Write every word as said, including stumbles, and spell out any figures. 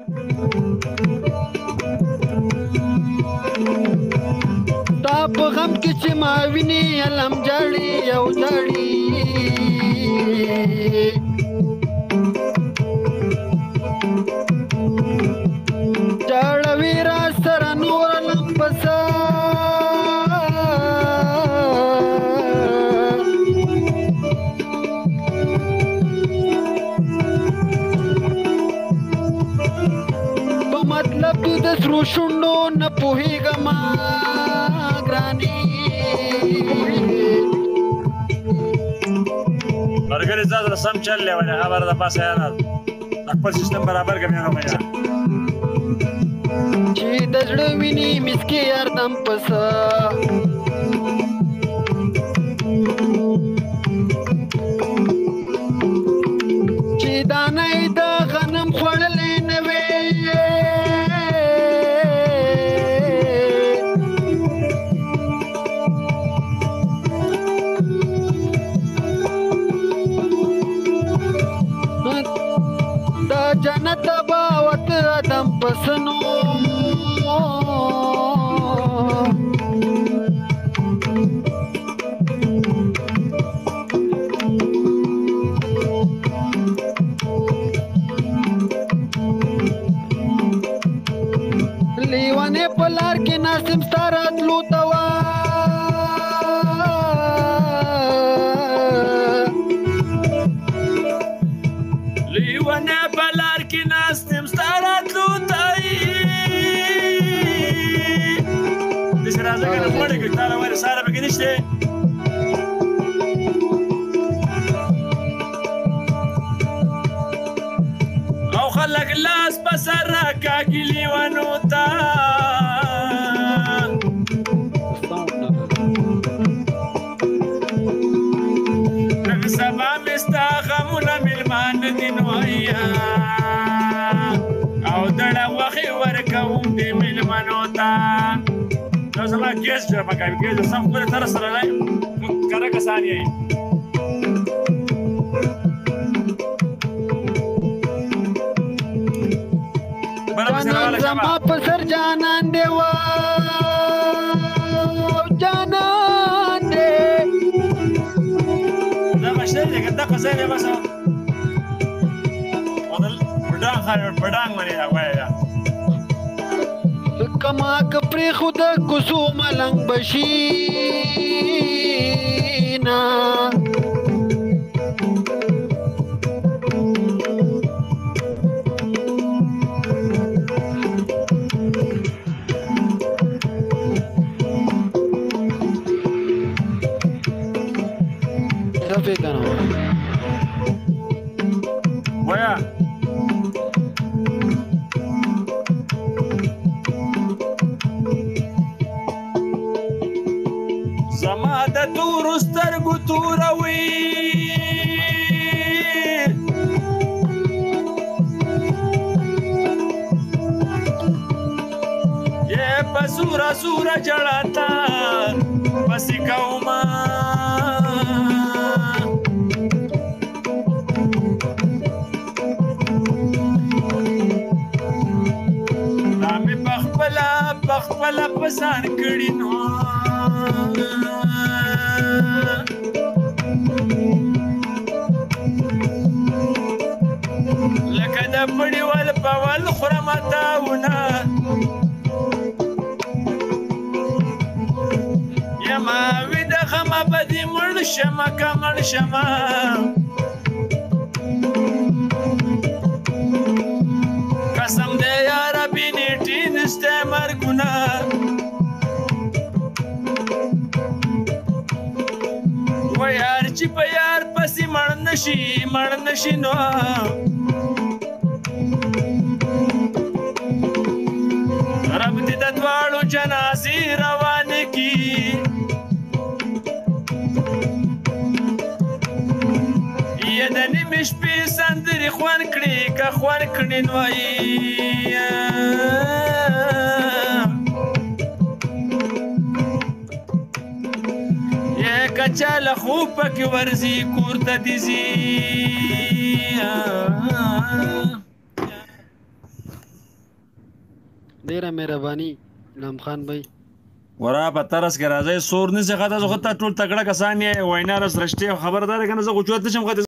تا په غم کې چې ما ویني علم جاړي او جاړي جاړوي را سره نور لمبسا په مطلب د سرو شونډو نه پوهېږم ګراني برګر زاد سم چل له ولا خبر د پاسه یار خپل سیستم برابر کوي نو بیا چې د زړه ویني مسکي یار دم پس چې دانه د غنم خوړلې نه وي جنت باوت ادم پسنو لیوانه پلار کې ناسم ستارات لوتوا لیوانه پلار کې ناسم ستارات لوتای د سره ځکه نه پړې کې تعالی ور سره به کې نشته او خلک لاس بسر راکاږي لیوانو ته نن سبا مې ستا غمونه مېلمان دي نویا او دړه وخې ورکوم دې مېلمنو ته دا زما ګیس جمع کوي ګیس سم خپل تر سره نه کاره کسان یې جانان زما پسر جانان دیوا جانان دی دا مشتری دی که دا قصه دی بسا ودل بډانګ خانه بډانګ منی دا وایه کما کپری خود کوسو ملنګ بشینا ویا زما د تورو سترګو توروي یې په سوره سوره جړاتا پسې کومه خپل پسان کړي نو لکه د پړي ول په ول خورم تاونه یما وې د غمه بدې مړ شمه کمړ شمه قسم دې یا ربي نیټې نشته مرګونه و یار چې په یار پسې مړ نشي مړ نشي نو رب دې د دواړو جنازې روانې کړي یې د نیمې شپې سندرې خوند کړي که خوند کړي نو کچا له خوب پکې ورځي کور ته دې ځي ډیره مهرباني انعام خان بھائی. ورا په ترس کې راځي سور نه څه خاطر زه ته ټول تکړه کسان یې وینا رس رښتیا خبردار کنه زه غوچوت نشم.